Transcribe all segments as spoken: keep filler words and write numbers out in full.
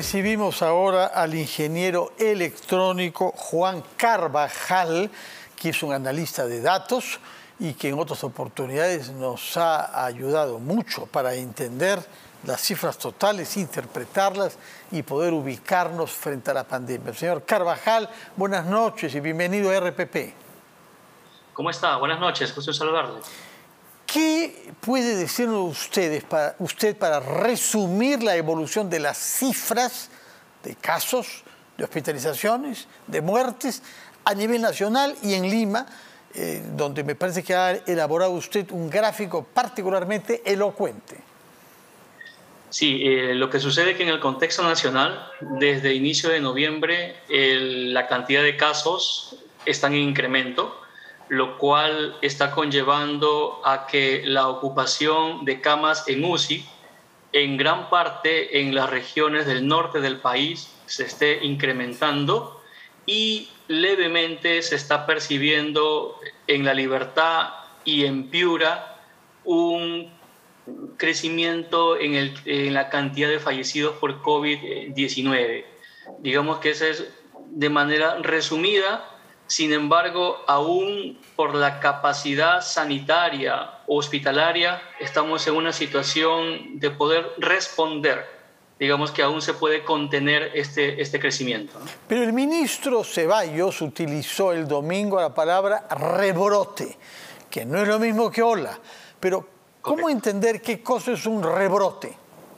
Recibimos ahora al ingeniero electrónico Juan Carvajal, que es un analista de datos y que en otras oportunidades nos ha ayudado mucho para entender las cifras totales, interpretarlas y poder ubicarnos frente a la pandemia. Señor Carvajal, buenas noches y bienvenido a R P P. ¿Cómo está? Buenas noches, gusto saludarle. ¿Qué puede decirnos ustedes para, usted para resumir la evolución de las cifras de casos, de hospitalizaciones, de muertes a nivel nacional y en Lima, eh, donde me parece que ha elaborado usted un gráfico particularmente elocuente? Sí, eh, lo que sucede es que en el contexto nacional, desde inicio de noviembre, el, la cantidad de casos está en incremento, lo cual está conllevando a que la ocupación de camas en U C I, en gran parte en las regiones del norte del país, se esté incrementando y levemente se está percibiendo en La Libertad y en Piura un crecimiento en, el, en la cantidad de fallecidos por COVID diecinueve. Digamos que esa es de manera resumida. Sin embargo, aún por la capacidad sanitaria o hospitalaria, estamos en una situación de poder responder. Digamos que aún se puede contener este, este crecimiento, ¿no? Pero el ministro Ceballos utilizó el domingo la palabra rebrote, que no es lo mismo que ola. Pero, ¿cómo Correcto. entender qué cosa es un rebrote?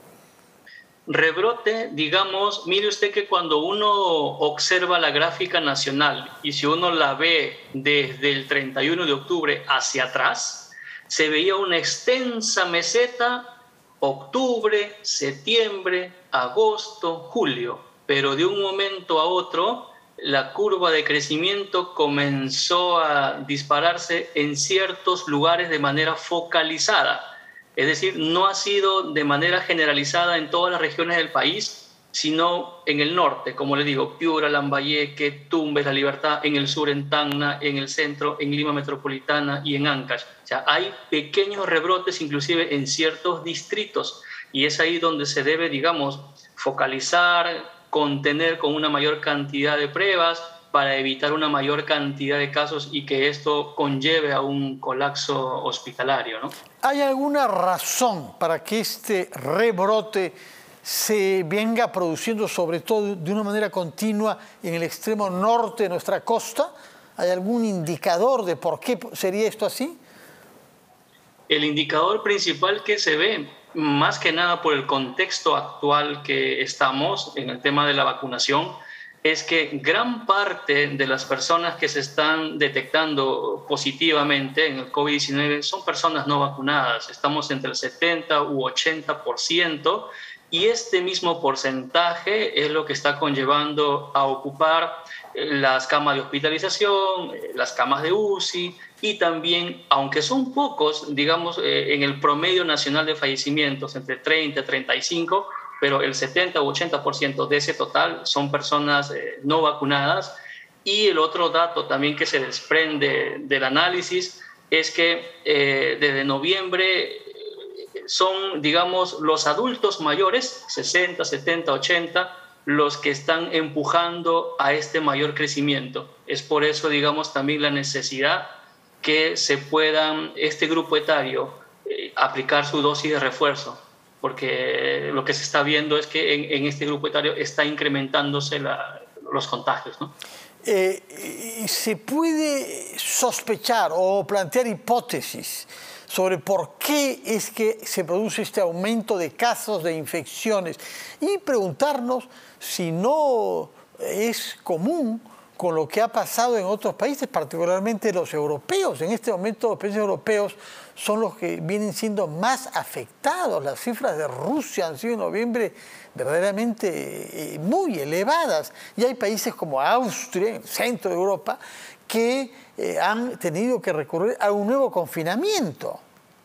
Rebrote, digamos, mire usted que cuando uno observa la gráfica nacional y si uno la ve desde el treinta y uno de octubre hacia atrás, se veía una extensa meseta, octubre, septiembre, agosto, julio, pero de un momento a otro la curva de crecimiento comenzó a dispararse en ciertos lugares de manera focalizada. Es decir, no ha sido de manera generalizada en todas las regiones del país, sino en el norte, como le digo, Piura, Lambayeque, Tumbes, La Libertad, en el sur, en Tacna, en el centro, en Lima Metropolitana y en Ancash. O sea, hay pequeños rebrotes inclusive en ciertos distritos y es ahí donde se debe, digamos, focalizar, contener con una mayor cantidad de pruebas para evitar una mayor cantidad de casos y que esto conlleve a un colapso hospitalario, ¿no? ¿Hay alguna razón para que este rebrote se venga produciendo sobre todo de una manera continua en el extremo norte de nuestra costa? ¿Hay algún indicador de por qué sería esto así? El indicador principal que se ve, más que nada por el contexto actual que estamos en el tema de la vacunación, es que gran parte de las personas que se están detectando positivamente en el COVID diecinueve son personas no vacunadas. Estamos entre el setenta u ochenta por ciento y este mismo porcentaje es lo que está conllevando a ocupar las camas de hospitalización, las camas de U C I y también, aunque son pocos, digamos, en el promedio nacional de fallecimientos, entre treinta y treinta y cinco, pero el setenta u ochenta por ciento de ese total son personas eh, no vacunadas. Y el otro dato también que se desprende del análisis es que eh, desde noviembre son, digamos, los adultos mayores, sesenta, setenta, ochenta, los que están empujando a este mayor crecimiento. Es por eso, digamos, también la necesidad que se puedan, este grupo etario, eh, aplicar su dosis de refuerzo, porque lo que se está viendo es que en, en este grupo etario está incrementándose la, los contagios, ¿no? Eh, ¿Se puede sospechar o plantear hipótesis sobre por qué es que se produce este aumento de casos de infecciones y preguntarnos si no es común con lo que ha pasado en otros países, particularmente los europeos? En este momento los países europeos son los que vienen siendo más afectados. Las cifras de Rusia han sido en noviembre verdaderamente eh, muy elevadas. Y hay países como Austria, en el centro de Europa, que eh, han tenido que recurrir a un nuevo confinamiento.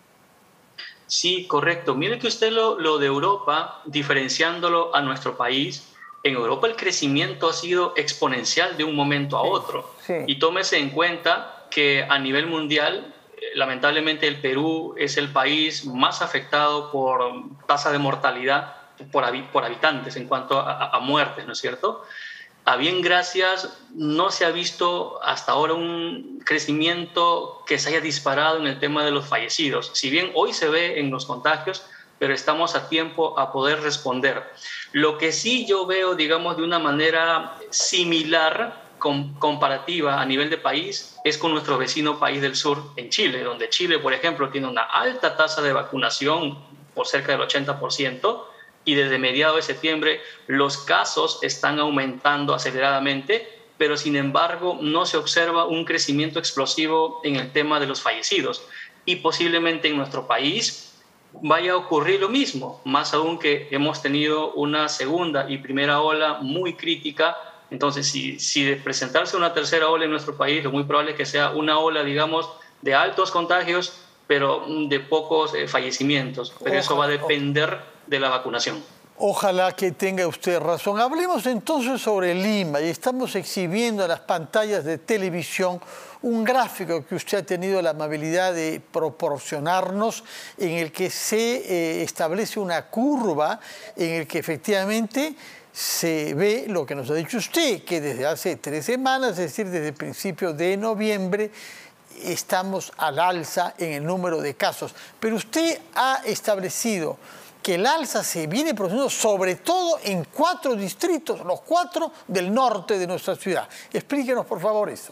Sí, correcto. Mire que usted lo, lo de Europa, diferenciándolo a nuestro país, en Europa el crecimiento ha sido exponencial de un momento a otro. Sí, sí. Y tómese en cuenta que a nivel mundial, lamentablemente el Perú es el país más afectado por tasa de mortalidad por, por habitantes en cuanto a, a muertes, ¿no es cierto? A bien gracias, no se ha visto hasta ahora un crecimiento que se haya disparado en el tema de los fallecidos. Si bien hoy se ve en los contagios, pero estamos a tiempo a poder responder. Lo que sí yo veo, digamos, de una manera similar, com comparativa a nivel de país, es con nuestro vecino país del sur, en Chile, donde Chile, por ejemplo, tiene una alta tasa de vacunación por cerca del ochenta por ciento, y desde mediados de septiembre los casos están aumentando aceleradamente, pero sin embargo no se observa un crecimiento explosivo en el tema de los fallecidos. Y posiblemente en nuestro país vaya a ocurrir lo mismo, más aún que hemos tenido una segunda y primera ola muy crítica. Entonces, si, si de presentarse una tercera ola en nuestro país, lo muy probable es que sea una ola, digamos, de altos contagios, pero de pocos eh, fallecimientos. Pero ojalá, eso va a depender de la vacunación. Ojalá que tenga usted razón. Hablemos entonces sobre Lima, y estamos exhibiendo en las pantallas de televisión un gráfico que usted ha tenido la amabilidad de proporcionarnos, en el que se eh, establece una curva en el que efectivamente se ve lo que nos ha dicho usted, que desde hace tres semanas, es decir, desde el principio de noviembre, estamos al alza en el número de casos. Pero usted ha establecido que el alza se viene produciendo sobre todo en cuatro distritos, los cuatro del norte de nuestra ciudad. Explíquenos, por favor, eso.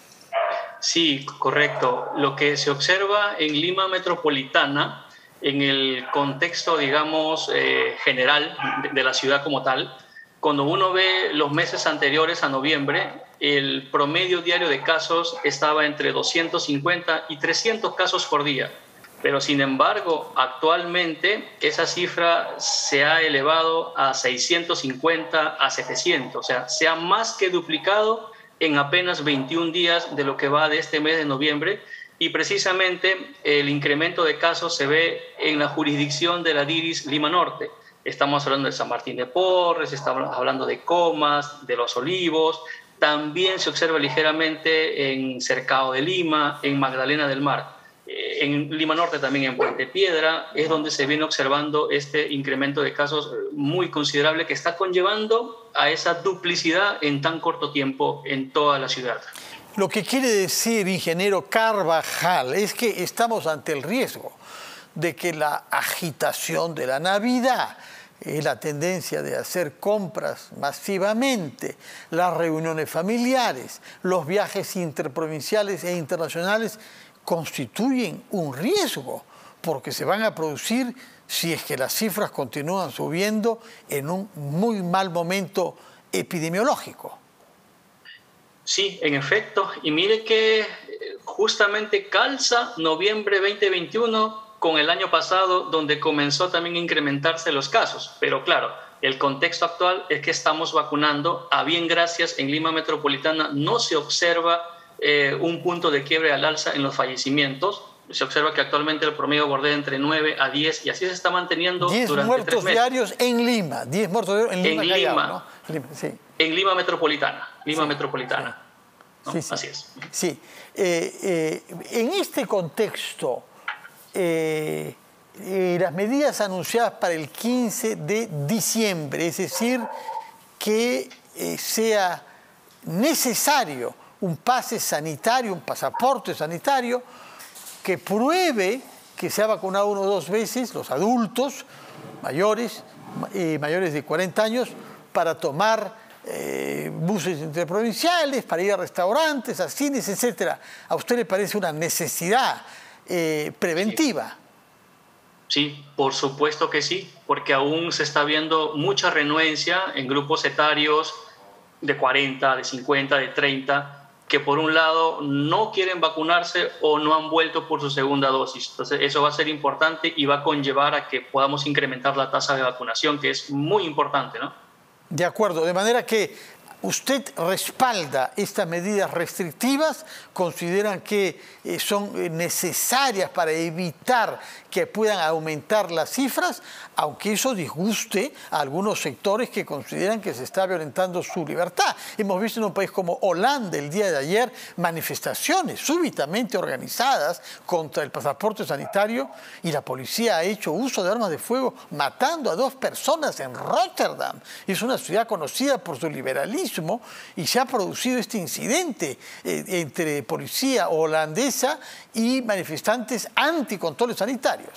Sí, correcto. Lo que se observa en Lima metropolitana, en el contexto, digamos, eh, general de, de la ciudad como tal, cuando uno ve los meses anteriores a noviembre, el promedio diario de casos estaba entre doscientos cincuenta y trescientos casos por día. Pero, sin embargo, actualmente esa cifra se ha elevado a seiscientos cincuenta, a setecientos. O sea, se ha más que duplicado en apenas veintiún días de lo que va de este mes de noviembre. Y precisamente el incremento de casos se ve en la jurisdicción de la D I R I S Lima Norte. Estamos hablando de San Martín de Porres, estamos hablando de Comas, de Los Olivos. También se observa ligeramente en Cercado de Lima, en Magdalena del Mar. En Lima Norte, también en Puente Piedra, es donde se viene observando este incremento de casos muy considerable que está conllevando a esa duplicidad en tan corto tiempo en toda la ciudad. Lo que quiere decir, ingeniero Carvajal, es que estamos ante el riesgo de que la agitación de la Navidad, eh, la tendencia de hacer compras masivamente, las reuniones familiares, los viajes interprovinciales e internacionales, constituyen un riesgo, porque se van a producir si es que las cifras continúan subiendo en un muy mal momento epidemiológico. Sí, en efecto. Y mire que justamente calza noviembre veinte veintiuno con el año pasado, donde comenzó también a incrementarse los casos. Pero claro, el contexto actual es que estamos vacunando. A bien gracias, en Lima metropolitana no se observa Eh, un punto de quiebre al alza en los fallecimientos. Se observa que actualmente el promedio bordea entre nueve a diez, y así se está manteniendo durante tres meses. diez muertos diarios en Lima. diez muertos diarios en Lima. En Callao, Lima, ¿no? Lima, sí. En Lima metropolitana. Lima sí, metropolitana. Sí. ¿No? Sí, sí. Así es. Sí. Eh, eh, en este contexto, eh, eh, las medidas anunciadas para el quince de diciembre, es decir, que eh, sea necesario un pase sanitario, un pasaporte sanitario, que pruebe que se ha vacunado uno o dos veces los adultos mayores, eh, mayores de cuarenta años, para tomar eh, buses interprovinciales, para ir a restaurantes, a cines, etcétera. ¿A usted le parece una necesidad eh, preventiva? Sí. Sí, por supuesto que sí, porque aún se está viendo mucha renuencia en grupos etarios de cuarenta, de cincuenta, de treinta, que por un lado no quieren vacunarse o no han vuelto por su segunda dosis. Entonces eso va a ser importante y va a conllevar a que podamos incrementar la tasa de vacunación, que es muy importante, ¿no? De acuerdo, de manera que ¿Usted respalda estas medidas restrictivas? ¿Consideran que eh, son necesarias para evitar que puedan aumentar las cifras? Aunque eso disguste a algunos sectores que consideran que se está violentando su libertad. Hemos visto en un país como Holanda el día de ayer manifestaciones súbitamente organizadas contra el pasaporte sanitario y la policía ha hecho uso de armas de fuego matando a dos personas en Rotterdam. Es una ciudad conocida por su liberalismo y se ha producido este incidente eh, entre policía holandesa y manifestantes anticontroles sanitarios.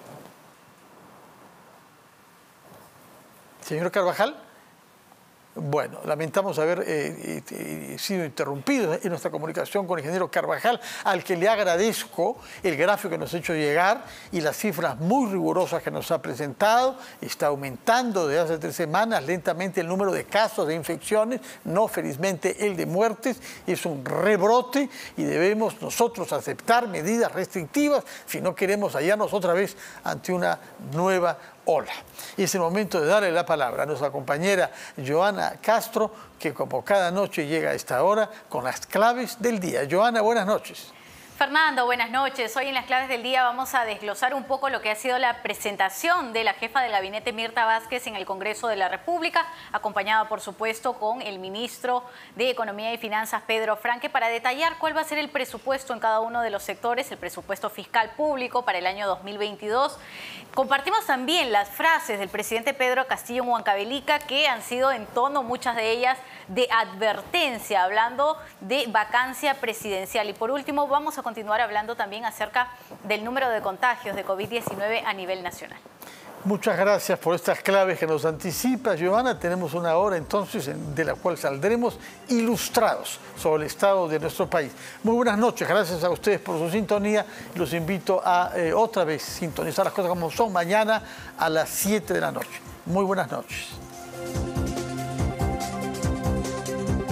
Señor Carvajal. Bueno, lamentamos haber eh, eh, sido interrumpidos en nuestra comunicación con el ingeniero Carvajal, al que le agradezco el gráfico que nos ha hecho llegar y las cifras muy rigurosas que nos ha presentado. Está aumentando desde hace tres semanas lentamente el número de casos de infecciones, no felizmente el de muertes. Es un rebrote y debemos nosotros aceptar medidas restrictivas si no queremos hallarnos otra vez ante una nueva ola. Y es el momento de darle la palabra a nuestra compañera Joana Castro, que como cada noche llega a esta hora con las claves del día. Joana, buenas noches. Fernando, buenas noches. Hoy en las claves del día vamos a desglosar un poco lo que ha sido la presentación de la jefa del gabinete Mirta Vázquez en el Congreso de la República, acompañada por supuesto con el ministro de Economía y Finanzas, Pedro Franque, para detallar cuál va a ser el presupuesto en cada uno de los sectores, el presupuesto fiscal público para el año dos mil veintidós. Compartimos también las frases del presidente Pedro Castillo en Huancavelica, que han sido en tono, muchas de ellas, de advertencia, hablando de vacancia presidencial. Y por último, vamos a continuar hablando también acerca del número de contagios de COVID diecinueve a nivel nacional. Muchas gracias por estas claves que nos anticipa, Joana. Tenemos una hora entonces de la cual saldremos ilustrados sobre el estado de nuestro país. Muy buenas noches, gracias a ustedes por su sintonía. Los invito a eh, otra vez sintonizar las cosas como son mañana a las siete de la noche. Muy buenas noches.